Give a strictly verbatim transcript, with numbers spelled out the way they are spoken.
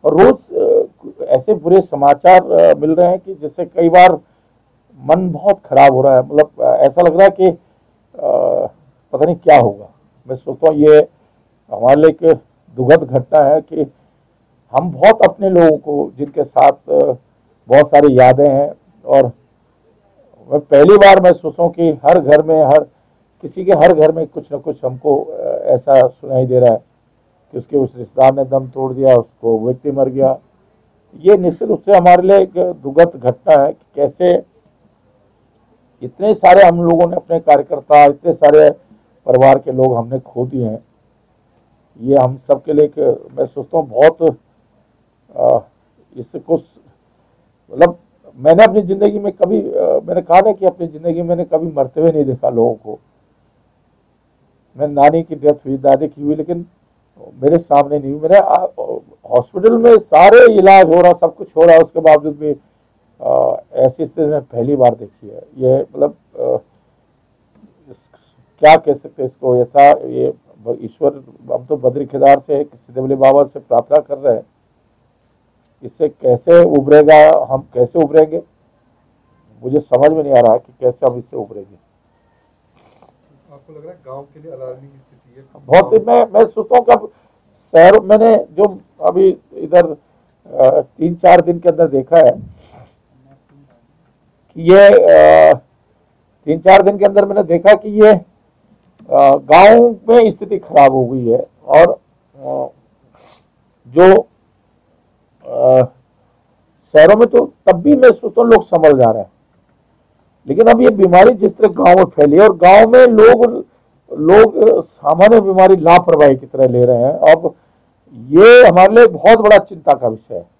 और रोज ऐसे बुरे समाचार मिल रहे हैं कि जिससे कई बार मन बहुत खराब हो रहा है। मतलब ऐसा लग रहा है कि पता नहीं क्या होगा। मैं सोचता हूँ ये हमारे लिए एक दुखद घटना है कि हम बहुत अपने लोगों को जिनके साथ बहुत सारी यादें हैं, और मैं पहली बार मैं सोचता हूँ कि हर घर में, हर किसी के हर घर में कुछ न कुछ हमको ऐसा सुनाई दे रहा है कि उसके उस रिश्तेदार ने दम तोड़ दिया, उसको व्यक्ति मर गया। ये निश्चित रूप से हमारे लिए एक दुखद घटना है कि कैसे इतने सारे हम लोगों ने अपने कार्यकर्ता, इतने सारे परिवार के लोग हमने खो दिए हैं। ये हम सब के लिए एक, मैं सोचता हूँ बहुत इसको मतलब मैंने अपनी ज़िंदगी में कभी आ, मैंने कहा ना कि अपनी ज़िंदगी में मैंने कभी मरते हुए नहीं देखा लोगों को। मैं नानी की डेथ हुई, दादी की हुई, लेकिन मेरे सामने नहीं हुई। मेरे हॉस्पिटल में सारे इलाज हो रहा, सब कुछ हो रहा, उसके बावजूद भी आ, ऐसी स्थिति में पहली बार देखी है। ये मतलब क्या कह सकते हैं इसको, ऐसा ये ईश्वर, हम तो बद्री केदार से सिद्धबली बाबा से प्रार्थना कर रहे हैं, इससे कैसे उभरेगा, हम कैसे उभरेंगे, मुझे समझ में नहीं आ रहा कि कैसे हम इससे उभरेंगे। आपको लग रहा है गांव के लिए अलार्मिंग स्थिति है बहुत ही। मैं मैं सोचता हूँ कि अब शहर, मैंने जो अभी इधर तीन चार दिन के अंदर देखा है कि ये तीन चार दिन के अंदर मैंने देखा कि ये गांव में स्थिति खराब हो गई है, और जो शहरों में तो तब भी मैं सोचता हूँ लोग संभल जा रहे हैं, लेकिन अब ये बीमारी जिस तरह गांव में फैली है, और गांव में लोग लोग सामान्य बीमारी लापरवाही की तरह ले रहे हैं, अब ये हमारे लिए बहुत बड़ा चिंता का विषय है।